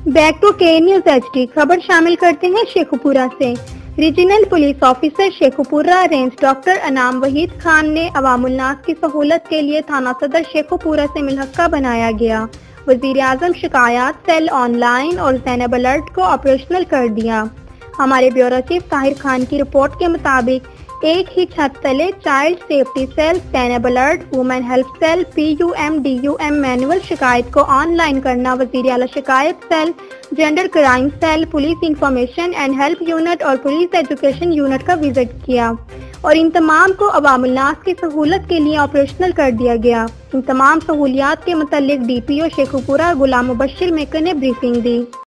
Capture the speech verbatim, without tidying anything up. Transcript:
Back to K news HD खबर शामिल करते हैं शेखोपुरा से। Regional police officer Sheikhupura range doctor Anam Waheed Khan ने अवामुल नास की सहूलत के लिए थाना सदर शेखोपुरा से मिलहक्का बनाया गया वजीर आजम शिकायत सेल ऑनलाइन और जैनब अलर्ट को ऑपरेशनल कर दिया। हमारे ब्यूरो चीफ ताहिर खान की रिपोर्ट के मुताबिक एक ही छत तले child safety cell, Zainab alert, women help cell, P U M D U M manual शिकायत को ऑनलाइन करना, वजीर आला शिकायत सेल, gender crime cell, police information and help unit और पुलिस एजुकेशन यूनिट का विजिट किया और इन तमाम को अवामुल नास की सहूलत के लिए ऑपरेशनल कर दिया गया। इन तमाम सहूलियात के मुतालिक D P O Sheikhupura Ghulam Mubashir Maker ने ब्रीफिंग दी।